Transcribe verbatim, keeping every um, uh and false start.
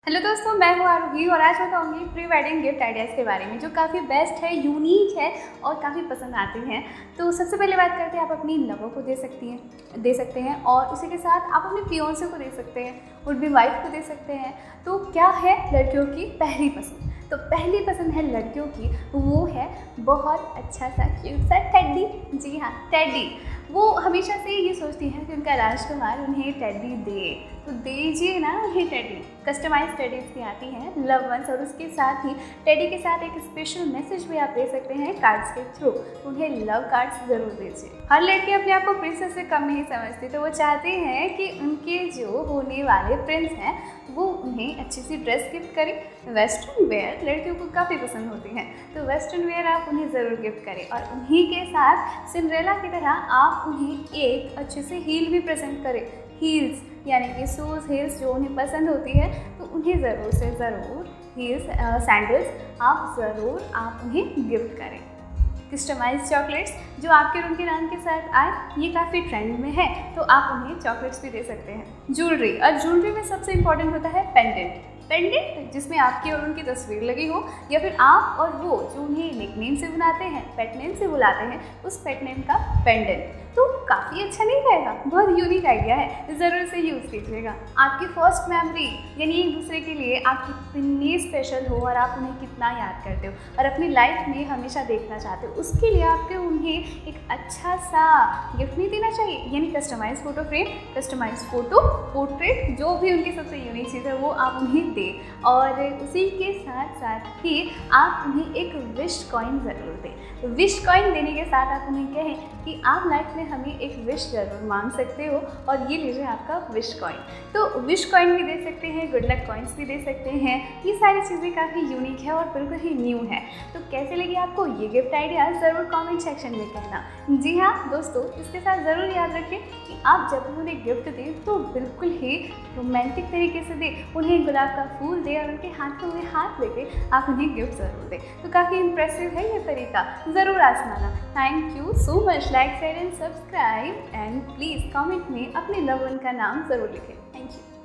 Hello दोस्तों, मैं हूँ आरोही और आज बताऊंगी प्री वेडिंग गिफ्ट आइडियाज़ के बारे में जो काफ़ी बेस्ट है, यूनिक है और काफ़ी पसंद आते हैं। तो सबसे पहले बात करते हैं, आप अपनी लवर को दे सकती हैं दे सकते हैं और उसी के साथ आप अपने फियोंसे को दे सकते हैं, वुड बी वाइफ को दे सकते हैं। तो क्या है लड़कियों की पहली पसंद? तो पहली पसंद है लड़कियों की, वो है बहुत अच्छा सा क्यूट सा टेडी। जी हाँ, टेडी। वो हमेशा से ये सोचती हैं कि उनका राजकुमार उन्हें टेडी दे, तो दीजिए ना उन्हें टेडी। कस्टमाइज टेडीज की आती हैं लव वंस, और उसके साथ ही टेडी के साथ एक स्पेशल मैसेज भी आप दे सकते हैं कार्ड्स के थ्रू। उन्हें लव कार्ड्स ज़रूर दीजिए। हर लड़की अपने आप को प्रिंसेस से कम नहीं समझती, तो वो चाहती हैं कि उनके जो होने वाले प्रिंस हैं वो उन्हें अच्छी सी ड्रेस गिफ्ट करें। वेस्टर्न वेयर लड़कियों को काफ़ी पसंद होती हैं, तो वेस्टर्न वेयर आप उन्हें ज़रूर गिफ्ट करें और उन्हीं के साथ सिंड्रेला की तरह आप उन्हें एक अच्छे से हील भी प्रेजेंट करें। हील्स यानी कि शूज़ हील्स जो उन्हें पसंद होती है, तो उन्हें ज़रूर से ज़रूर हील्स सैंडल्स आप ज़रूर आप उन्हें गिफ्ट करें। कस्टमाइज चॉकलेट्स जो आपके और उनके नाम के साथ आए, ये काफ़ी ट्रेंड में है, तो आप उन्हें चॉकलेट्स भी दे सकते हैं। ज्वेलरी, और ज्वेलरी में सबसे इंपॉर्टेंट होता है पेंडेंट। पेंडेंट जिसमें आपकी और उनकी तस्वीर लगी हो, या फिर आप और वो जो उन्हें निकनेम से बुलाते हैं, पेट नेम से बुलाते हैं, उस पेट नेम का पेंडेंट। तो काफ़ी अच्छा नहीं रहेगा? बहुत यूनिक आइडिया है, ज़रूर से यूज़ कीजिएगा। आपकी फर्स्ट मेमोरी यानी एक दूसरे के लिए आप कितनी स्पेशल हो और आप उन्हें कितना याद करते हो और अपनी लाइफ में हमेशा देखना चाहते हो, उसके लिए आपको उन्हें एक अच्छा सा गिफ्ट नहीं देना चाहिए, यानी customize photo frame, customize photo, portrait, जो भी उनकी सबसे यूनिक चीज़ है वो आप उन्हें दें। और उसी के साथ साथ ही आप उन्हें एक विश कॉइन ज़रूर दें। विश कॉइन देने के साथ आप उन्हें कहें कि आप लाइफ में हमें एक विश ज़रूर मांग सकते हो और ये लीजिए आपका विश कॉइन। तो विश कॉइन भी दे सकते हैं, गुड लक कॉइन्स भी दे सकते हैं। ये सारी चीज़ें काफ़ी यूनिक है और बिल्कुल ही न्यू है। तो कैसे लगी आपको ये गिफ्ट आइडिया, ज़रूर कमेंट सेक्शन में कहना। जी हाँ दोस्तों, इसके साथ ज़रूर याद रखें कि आप जब भी उन्हें गिफ्ट दें तो बिल्कुल ही रोमांटिक तरीके से दें। उन्हें गुलाब का फूल दें और उनके हाथों में हाथ लेके आप उन्हें गिफ्ट ज़रूर दें। तो काफ़ी इंप्रेसिव है ये तरीका, ज़रूर आजमाना। Thank you so much. Like share and subscribe and please comment में अपने लव वन का नाम ज़रूर लिखें। Thank you.